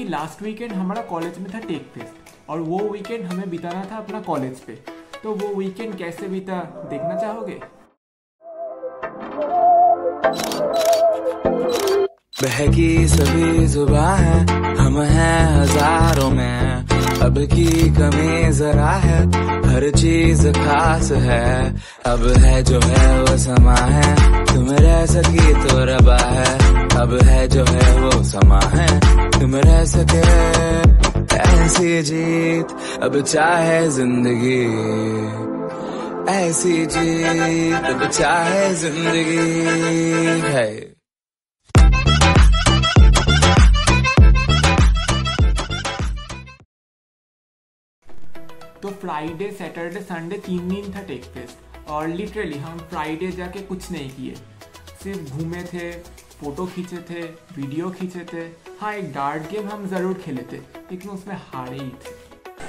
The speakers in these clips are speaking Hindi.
लास्ट वीकेंड हमारा कॉलेज में था टेक फेस्ट और वो वीकेंड हमें बिताना था अपना कॉलेज पे। तो वो वीकेंड कैसे बीता देखना चाहोगे? बहकी सभी जुबां है, हम हैं हजारों में, अब की कमी जरा है, हर चीज खास है, अब है जो है वो समा है, तुम रह सकी तो रबा है, अब है जो है वो समा है, तुम रह सके ऐसी जीत, अब चाहे जिंदगी ऐसी जीत, अब चाहे जिंदगी है। तो फ्राइडे सैटरडे संडे 3 दिन था टेक फेस्ट और लिटरली हम फ्राइडे जाके कुछ नहीं किए, सिर्फ घूमे थे, फोटो खींचे थे, वीडियो खींचे थे। हाँ, एक डार्ट गेम हम ज़रूर खेले थे लेकिन उसमें हारे ही थे।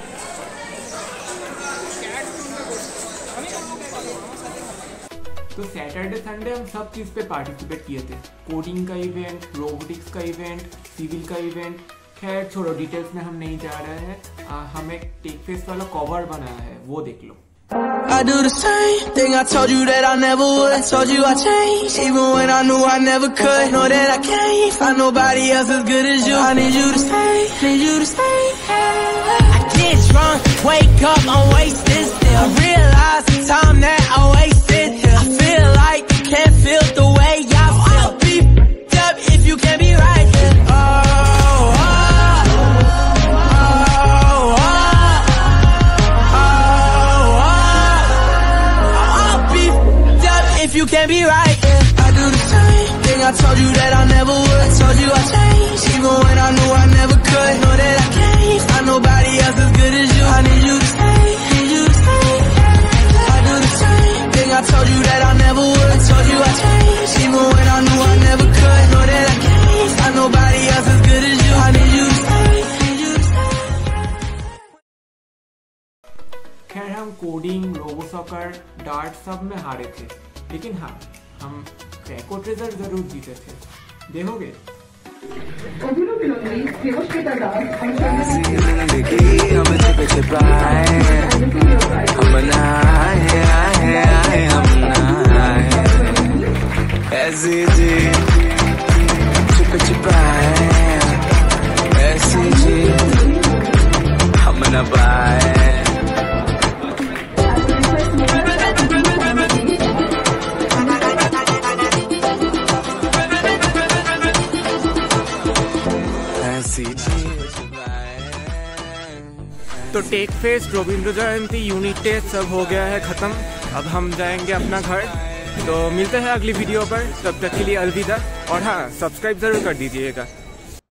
तो सैटरडे संडे हम सब चीज़ पे पार्टिसिपेट किए थे, कोडिंग का इवेंट, रोबोटिक्स का इवेंट, सिविल का इवेंट। खैर छोड़ो, डिटेल्स में हम नहीं जा रहे हैं। हम एक टेक फेस्ट वाला कवर बनाया है, वो देख लो। I do the same thing I told you that I never would. Told you I changed, even when I knew I never could. Know that I can't find nobody else as good as you. I need you to stay, need you to stay. I get drunk, wake up, I'm wasted still. I realize the time that I wasted here. I feel like you can't feel the way I feel. I'll be f***ed up if you can't be right here. If you can't be right, yeah. I do the same thing I told you that I never would. Told you I changed, even when I knew I never could. Know that I can't find nobody else as good as you. I need you to stay, need you to stay. I do the same thing I told you that I never would. Told you I changed, even when I knew I never could. Know that I can't find nobody else as good as you. I need you to stay, need you to stay. खैर हम कोडिंग, रोबो सॉकर, डार्ट सब में हारे थे, लेकिन हाँ, हम क्रैको ट्रेजर जरूर जीते थे। देखोगे? ऐसी जीत छुप छुपाए, ऐसी जीत हम न पाए। तो tech fest, Rabindra Jayanti, unit test सब हो गया है ख़त्म। अब हम जाएंगे अपना घर। तो मिलते हैं अगली वीडियो पर, तब तक के लिए अलविदा। और हाँ, सब्सक्राइब ज़रूर कर दीजिएगा।